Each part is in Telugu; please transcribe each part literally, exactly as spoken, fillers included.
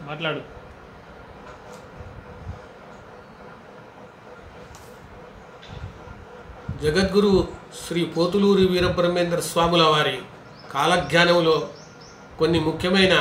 మాట్లాడు. జగద్గురు శ్రీ పోతులూరి వీరబ్రహ్మేంద్ర స్వాముల వారి కాలజ్ఞానంలో కొన్ని ముఖ్యమైన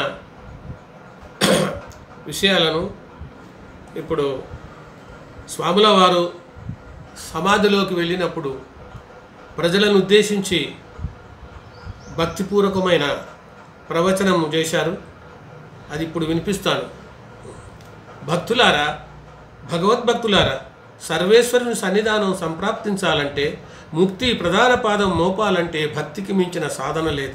విషయాలను ఇప్పుడు స్వాముల వారు సమాధిలోకి వెళ్ళినప్పుడు ప్రజలను ఉద్దేశించి భక్తిపూర్వకమైన ప్రవచనం చేశారు. అది ఇప్పుడు వినిపిస్తాను. భక్తులారా, భగవద్భక్తులారా, సర్వేశ్వరుని సన్నిధానం సంప్రాప్తించాలంటే, ముక్తి ప్రధాన పాదం మోపాలంటే భక్తికి మించిన సాధన లేదు.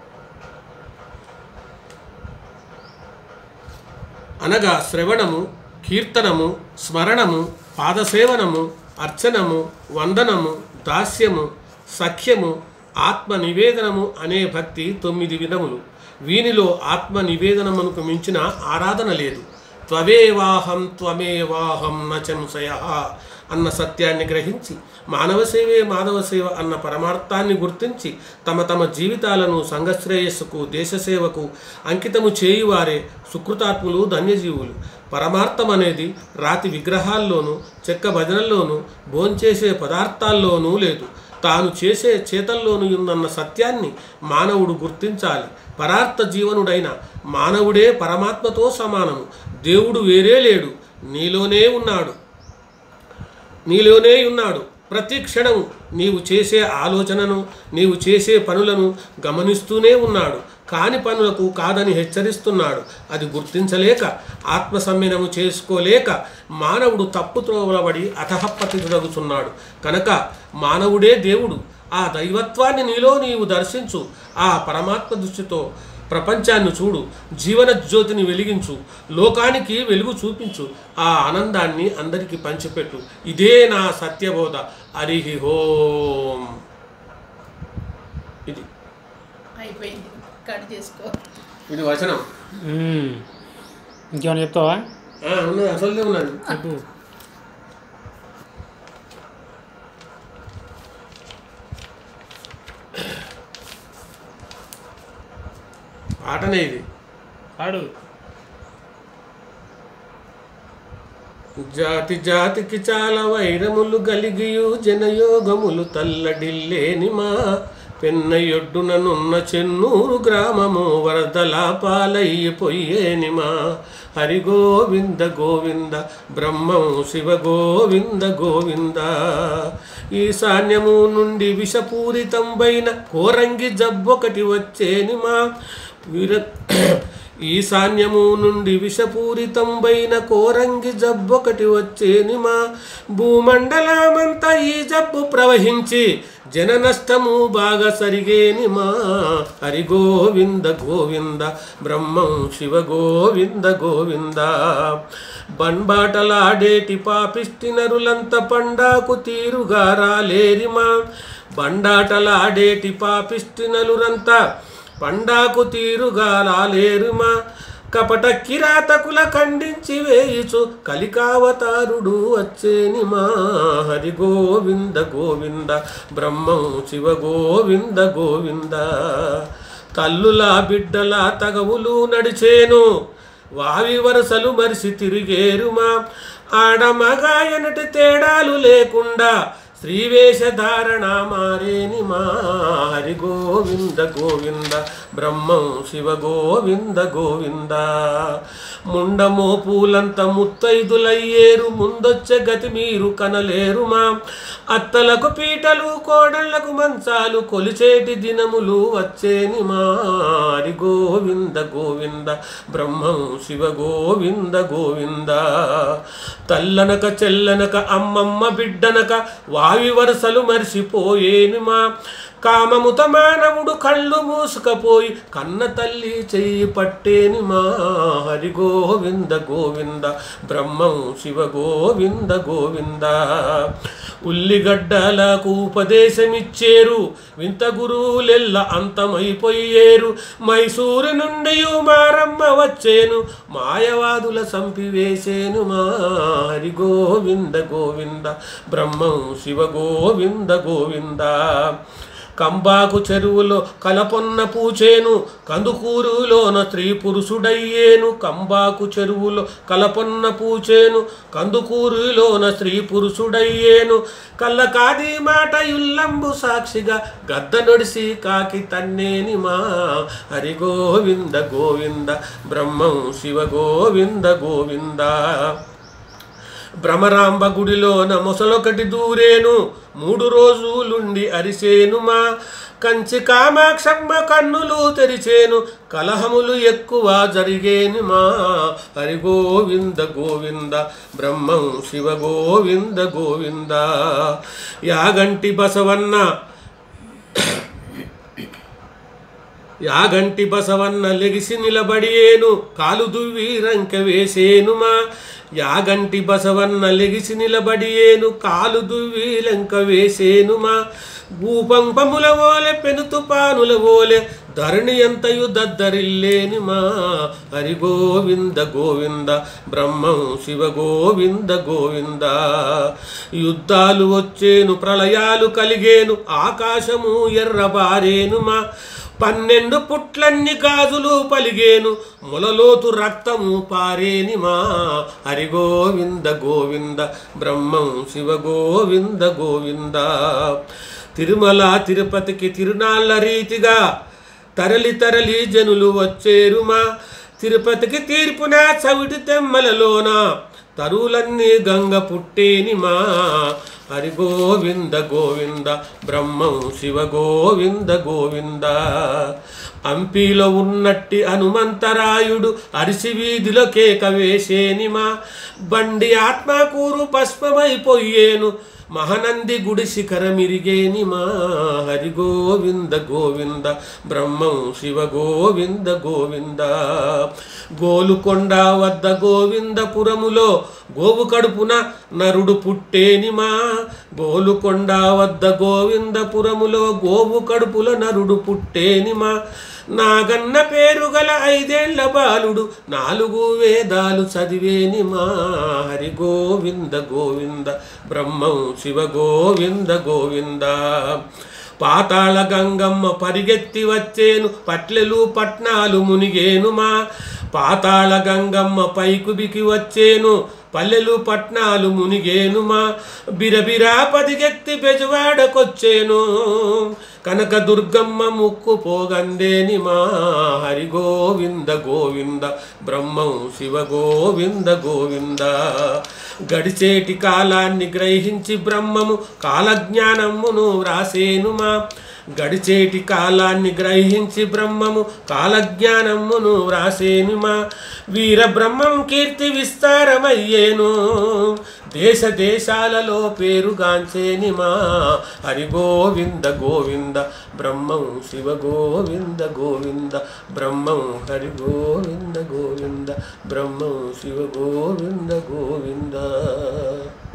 అనగా శ్రవణము, కీర్తనము, స్మరణము, పాదసేవనము, అర్చనము, వందనము, దాస్యము, సఖ్యము, ఆత్మ నివేదనము అనే భక్తి తొమ్మిది విధములు. వీనిలో ఆత్మ నివేదనమునకు మించిన ఆరాధన లేదు. త్వమేవాహం త్వమేవాహం నచంశయ అన్న సత్యాన్ని గ్రహించి, మానవ సేవే మాధవ సేవ అన్న పరమార్థాన్ని గుర్తించి తమ తమ జీవితాలను సంఘశ్రేయస్సుకు, దేశసేవకు అంకితము చేయువారే సుకృతాత్ములు, ధన్యజీవులు. పరమార్థం అనేది రాతి విగ్రహాల్లోనూ, చెక్క భజనల్లోనూ, భోంచేసే పదార్థాల్లోనూ లేదు. తాను చేసే చేతల్లోనూ ఉందన్న సత్యాన్ని మానవుడు గుర్తించాలి. పరార్థ జీవనుడైన మానవుడే పరమాత్మతో సమానము. దేవుడు వేరే లేడు, నీలోనే ఉన్నాడు నీలోనే ఉన్నాడు ప్రతి క్షణం నీవు చేసే ఆలోచనను, నీవు చేసే పనులను గమనిస్తూనే ఉన్నాడు. కాని పనులకు కాదని హెచ్చరిస్తున్నాడు. అది గుర్తించలేక, ఆత్మ సమ్మినము చేసుకోలేక మానవుడు తప్పుత్రోవలబడి అతహపతితుడగుతున్నాడు. కనుక మానవుడే దేవుడు. ఆ దైవత్వాన్ని నీలో నీవు దర్శించు. ఆ పరమాత్మ దృష్టితో ప్రపంచాన్ని చూడు. జీవన జ్యోతిని వెలిగించు. లోకానికి వెలుగు చూపించు. ఆ ఆనందాన్ని అందరికీ పంచిపెట్టు. ఇదే నా సత్యబోధ. హరి ఓం. ఇది అయిపోయింది, కట్ చేసుకో. ఇది వచనం. ఇంకేమైనా చెప్తావా? ఉన్నది, అసలుదే ఉన్నది. చెప్పు. పాటనే ఇది. పాడు. జాతి జాతికి చాలా వైరములు గలిగియు జనయోగములు తల్లడిల్లేని మా పెన్నయొడ్డుననున్న చెన్నూరు గ్రామము వరదల పాలయ్యిపోయేనిమా. హరి గోవింద గోవింద బ్రహ్మం శివ గోవింద గోవింద. ఈశాన్యము నుండి విషపూరితంబైన కోరంగి జబ్బొకటి వచ్చేనిమా. వీర ఈశాన్యము నుండి విషపూరితంబైన కోరంగి జబ్బొకటి వచ్చేనిమా. భూమండలమంతా ఈ జబ్బు ప్రవహించి జన నష్టము బాగా సరిగేనిమా. హరి గోవింద గోవింద బ్రహ్మం శివ గోవింద గోవింద. బంబాటలాడేటి పాపిష్టి నరులంత పండాకు తీరుగా రాలేరిమా. బండాటలాడేటి పాపిష్టి నలురంతా పండాకు తీరుగా రాలేరుమా. కపట కిరాతకుల ఖండించి వేయిచు కలికావతారుడు వచ్చేనిమా. హరి గోవింద గోవింద బ్రహ్మం శివ గోవింద గోవింద. తల్లుల బిడ్డల తగవులు నడిచేను, వావి వరసలు మరిసి తిరిగేరుమా. ఆడమగాయనటి తేడాలు లేకుండా శ్రీవేషధారణ మారేనిమా. హరి గోవింద గోవింద బ్రహ్మం శివ గోవింద గోవింద. ముండమో పూలంత ముత్తైదులయ్యేరు, ముందొచ్చే గతి మీరు కనలేరుమా. అత్తలకు పీటలు, కోడళ్లకు మంచాలు కొలిచేటి దినములు వచ్చేనిమా. హరి గోవింద గోవింద బ్రహ్మం శివ గోవింద గోవింద. తల్లనక చెల్లనక అమ్మమ్మ బిడ్డనక వావి వరసలు మరిసిపోయేనిమా. కామముత మానవుడు కళ్ళు మూసుకపోయి కన్న తల్లి చెయ్యి పట్టేనిమా. హరి గోవింద గోవింద బ్రహ్మం శివ గోవింద గోవింద. ఉల్లిగడ్డలకు ఉపదేశమిచ్చేరు, వింత గురువులెల్ల అంతమైపోయేరు. మైసూరు నుండి మారమ్మ వచ్చేను, మాయవాదుల సంపివేసేను మా. హరి గోవింద గోవింద బ్రహ్మం శివ గోవింద గోవింద. కంబాకు చెరువులో కలపొన్న పూచేను కందుకూరులోన స్త్రీ పురుషుడయ్యేను. కంబాకు చెరువులో కలపొన్న పూచేను కందుకూరులోన స్త్రీ పురుషుడయ్యేను. కళ్ళకాది మాట యుల్లంబు సాక్షిగా గద్ద నొడిసి కాకి తన్నేని మా హరి గోవింద గోవింద బ్రహ్మం శివ గోవింద గోవింద. భ్రమరాంబ గుడిలోన మొసలొకటి దూరేను మూడు రోజులుండి అరిసేను మా కంచి కామాక్షమ్మ కన్నులు తెరిచేను కలహములు ఎక్కువ జరిగేను మా హరి గోవింద గోవింద బ్రహ్మం శివ గోవింద గోవింద. యాగంటి బసవన్న యాగంటి బసవన్న లెగిసి నిలబడియేను కాలు దువ్వి రంక వేసేను మా యాగంటి బసవన్న లెగిసి నిలబడియేను కాలు దువ్వి లంక వేసేను మా భూపంపముల ఓలె పెను తుపానుల ఓలె ధరణి ఎంతయు దద్దరిల్లేని మా హరి గోవింద గోవింద బ్రహ్మం శివ గోవింద గోవింద. యుద్ధాలు వచ్చేను ప్రళయాలు కలిగేను ఆకాశము ఎర్రబారేను మా పన్నెండు పుట్లన్ని గాజులు పలిగేను మొలలోతు రక్తము పారేని మా హరి గోవింద గోవింద బ్రహ్మం శివ గోవింద గోవింద. తిరుమల తిరుపతికి తిరునాళ్ళ రీతిగా తరలి తరలి జనులు వచ్చేరుమా తిరుపతికి తీర్పున చవిటి తెమ్మలలోన తరువులన్నీ గంగ పుట్టేని మా హరి గోవింద గోవింద బ్రహ్మం శివ గోవింద గోవింద. అంపీలో ఉన్నట్టి హనుమంతరాయుడు అరిసి వీధిలో కేక వేసేని మా బండి ఆత్మకూరు భస్మమైపోయేను మహానంది గుడి శిఖరమిరిగేని మా హరి గోవింద గోవింద బ్రహ్మం శివ గోవింద గోవింద. గోలుకొండ వద్ద గోవిందపురములో గోవు కడుపున నరుడు పుట్టేని మా గోలుకొండ వద్ద గోవిందపురములో గోవు కడుపుల నరుడు పుట్టేని మా నాగన్న పేరు గల ఐదేళ్ల బాలుడు నాలుగు వేదాలు చదివేని మా హరి గోవింద గోవింద బ్రహ్మం శివ గోవింద గోవింద. పాతాళ గంగమ్మ పరిగెత్తి వచ్చేను పట్లెలు పట్నాలు మునిగేను మా పాతాళ గంగమ్మ పైకుబికి వచ్చేను పల్లెలు పట్నాలు మునిగేను మా బిరబిరా పదిగెత్తి బెజవాడకొచ్చేను కనక దుర్గమ్మ ముక్కు పోగందేని మా హరి గోవింద గోవింద బ్రహ్మం శివ గోవింద గోవింద. గడిచేటి కాలాన్ని గ్రహించి బ్రహ్మము కాలజ్ఞానమును వ్రాసేను మా గడిచేటి కాలాన్ని గ్రహించి బ్రహ్మము కాలజ్ఞానమును వ్రాసేను మా వీర బ్రహ్మం కీర్తి విస్తారమయ్యేను దేశ దేశాలలో పేరుగాంచేని మా హరి గోవింద గోవింద బ్రహ్మం శివ గోవింద గోవింద బ్రహ్మం హరి గోవింద గోవింద బ్రహ్మం శివ గోవింద గోవింద.